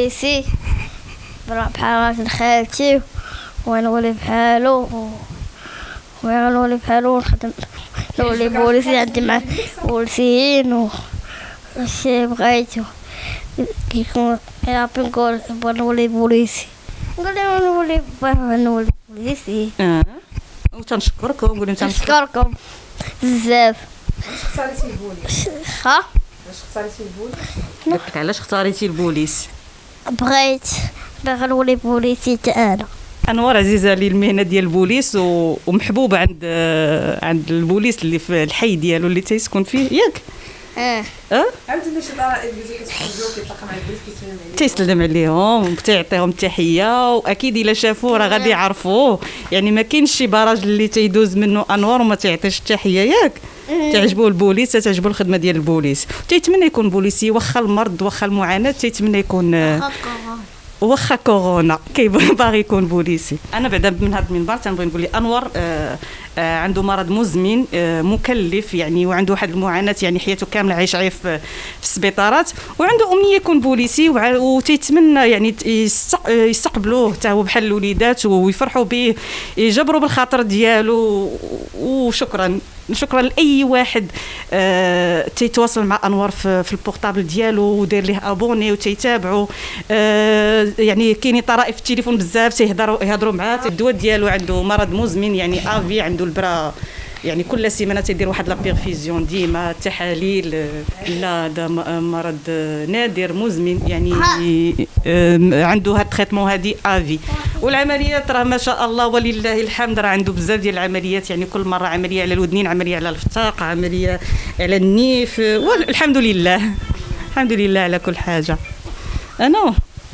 بوليسي بحال خالتي ونولي بحالو ونولي بحالو ونخدم نولي بوليسي عندي مع بوليسيين وشي بغيتو كيكون يعطي نقول نولي بوليسي نقول نولي بوليسي. وتنشكركم نقول نشكركم بزاف. اختاريتي البوليس؟ ها علاش اختاريتي البوليس؟ قلت لك علاش اختاريتي البوليس؟ بغيت باغي نولي بوليسي حتى انا. انوار عزيزه لي المهنه ديال البوليس ومحبوبه عند البوليس اللي في الحي ديالو اللي تيسكن فيه ياك. عاوتاني شي طرائف اللي كيتحجوا كيتلاقى مع البوليس تيسلم عليهم وتيعطيهم التحيه، واكيد الا شافوه راه غادي يعرفوه. يعني ما كاينش شي براج اللي تيدوز منه انوار وما تيعطيش التحيه ياك. تعجبوه البوليس، تعجبو الخدمه ديال البوليس، تيتمنى يكون بوليسي واخا المرض واخا المعاناه، تيتمنى يكون واخا كورونا باغي يكون بوليسي. انا بعدا من هذا المنبر تنبغي نقول لي انور عنده مرض مزمن مكلف يعني، وعنده واحد المعاناه يعني حياته كامله عايش في السبيطارات، وعنده امنيه يكون بوليسي وتيتمنى يعني يستقبلوه حتى هو بحال الوليدات ويفرحوا به، يجبروا بالخاطر ديالو. وشكرا لاي واحد تيتواصل مع انور في البورطابل ديالو ودير ليه ابوني وتيتابعوا. يعني كاينين طرائف في التليفون بزاف تيهضروا معاه. الدواء ديالو عنده مرض مزمن يعني افي، عنده البرا يعني كل سيمانه تيدير واحد لا بيرفيزيون ديما تحاليل. لا هذا مرض نادر مزمن يعني عنده هاد التريتمون هادي افي. والعمليات راه ما شاء الله ولله الحمد راه عنده بزاف ديال العمليات يعني، كل مره عمليه على الودنين، عمليه على الفتاق، عمليه على النيف. والحمد لله الحمد لله على كل حاجه. انا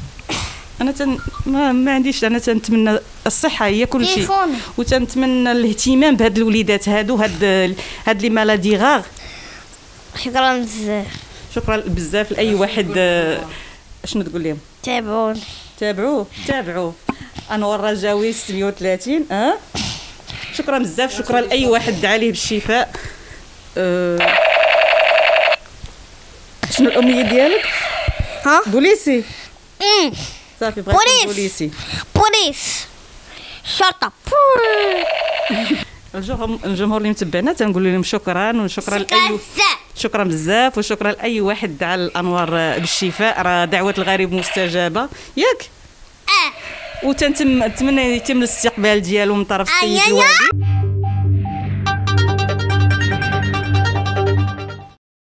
ما عنديش، انا تنتمنى الصحه هي كل شيء، وتنتمنى الاهتمام بهاد الوليدات هادو هاد لي مالادي غاغ. شكرا بزاف. شكرا بزاف لاي واحد. شنو تقول لهم؟ تابعوه انور رجاوي 630. شكرا بزاف. شكرا لاي واحد دعا ليه بالشفاء. شنو الامنيه ديالك؟ بوليسي. صافي بغيت بوليسي. بوليس شرطه. الجمهور اللي متبعنا تنقول لهم شكرا، وشكرا لاي شكرا بزاف، وشكرا لاي واحد دعا الانوار بالشفاء. راه دعوه الغريب مستجابه ياك. وتنتمنى يتم الاستقبال ديالو من طرف السيد الوالي.